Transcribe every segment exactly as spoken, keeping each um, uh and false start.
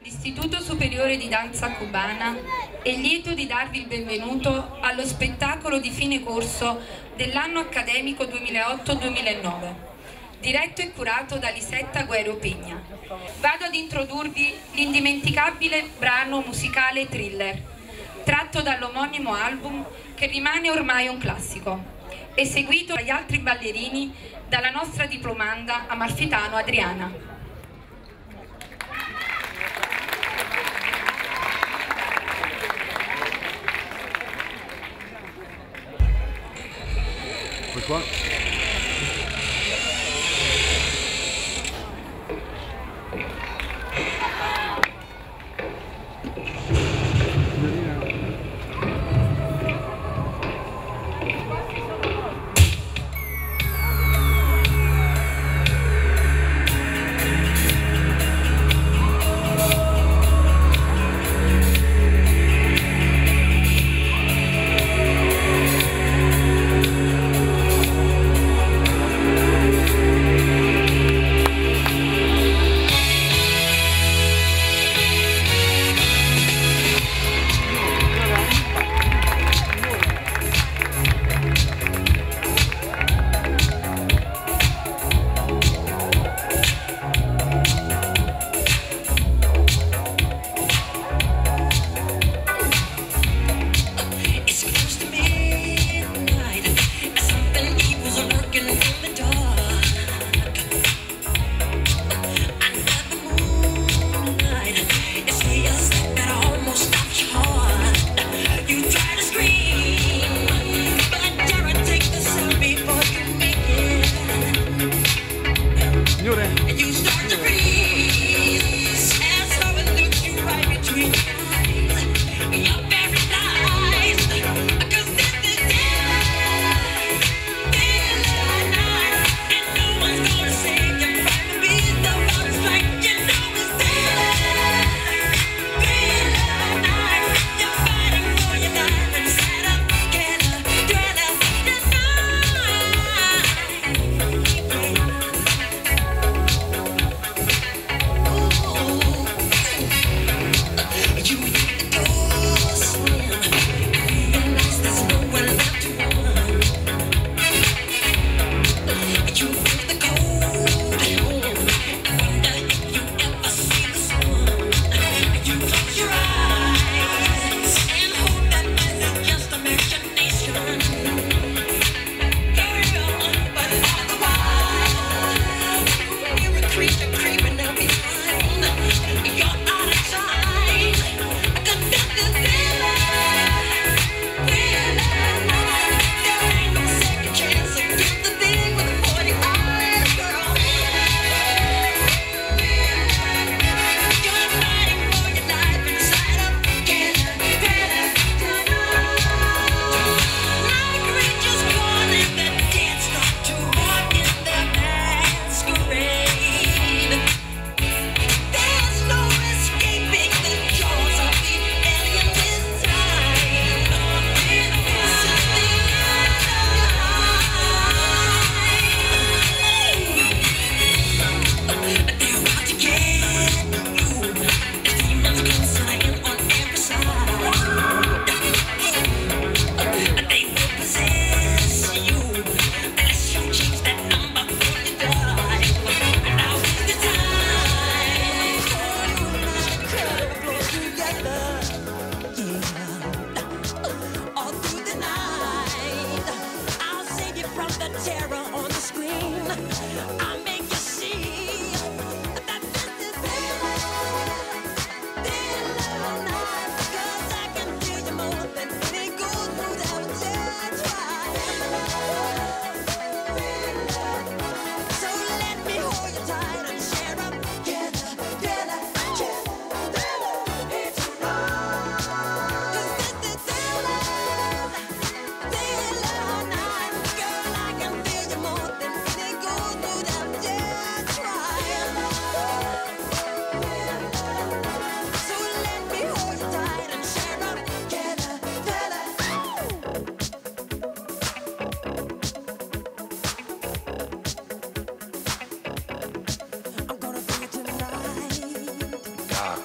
l'Istituto Superiore di Danza Cubana è lieto di darvi il benvenuto allo spettacolo di fine corso dell'anno accademico duemilaotto duemilanove, diretto e curato da Lisetta Guero Pegna. Vado ad introdurvi l'indimenticabile brano musicale Thriller, tratto dall'omonimo album che rimane ormai un classico, eseguito dagli altri ballerini dalla nostra diplomanda amalfitano Adriana. Qua.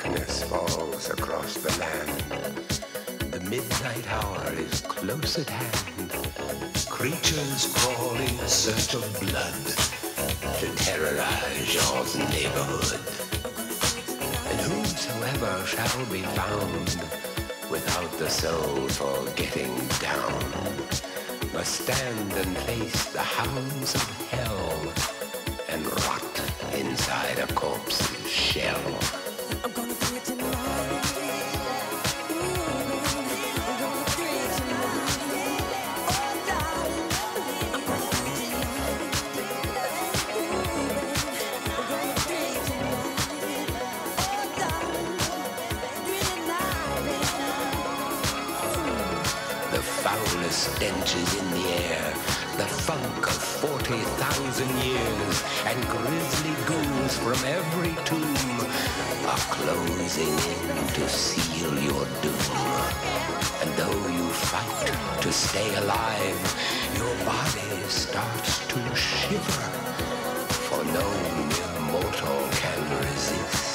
darkness falls across the land. The midnight hour is close at hand. Creatures crawl in search of blood to terrorize your neighborhood. And whosoever shall be found without the soul for getting down must stand and face the hounds of hell and rot inside a corpse's shell. I'm gonna do it tonight. Stench is in the air, the funk of forty thousand years, and grisly ghouls from every tomb are closing in to seal your doom. And though you fight to stay alive, your body starts to shiver, for no mere mortal can resist